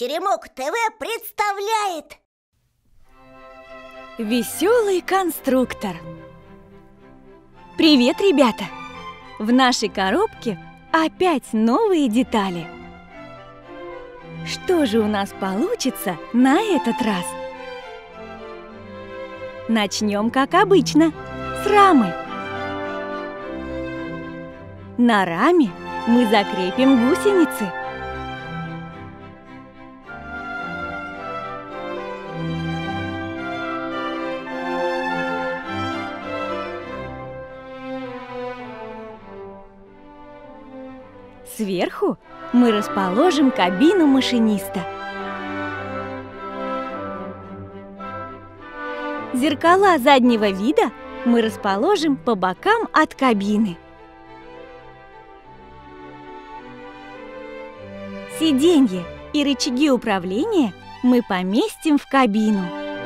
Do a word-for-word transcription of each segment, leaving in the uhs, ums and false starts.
Теремок ТВ представляет Веселый конструктор. Привет, ребята! В нашей коробке опять новые детали. Что же у нас получится на этот раз? Начнем, как обычно, с рамы. На раме мы закрепим гусеницы. Сверху мы расположим кабину машиниста. Зеркала заднего вида мы расположим по бокам от кабины. Сиденье и рычаги управления мы поместим в кабину.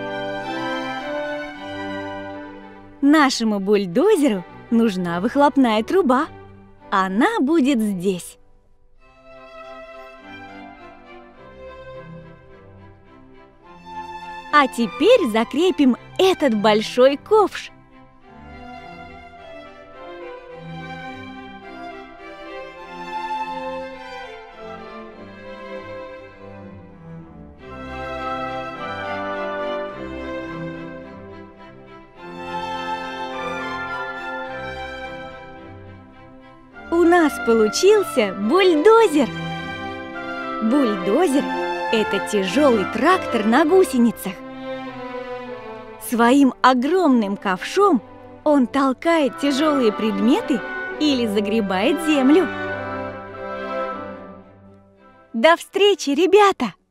Нашему бульдозеру нужна выхлопная труба. Она будет здесь. А теперь закрепим этот большой ковш. У нас получился бульдозер. Бульдозер – это тяжелый трактор на гусеницах. Своим огромным ковшом он толкает тяжелые предметы или загребает землю. До встречи, ребята!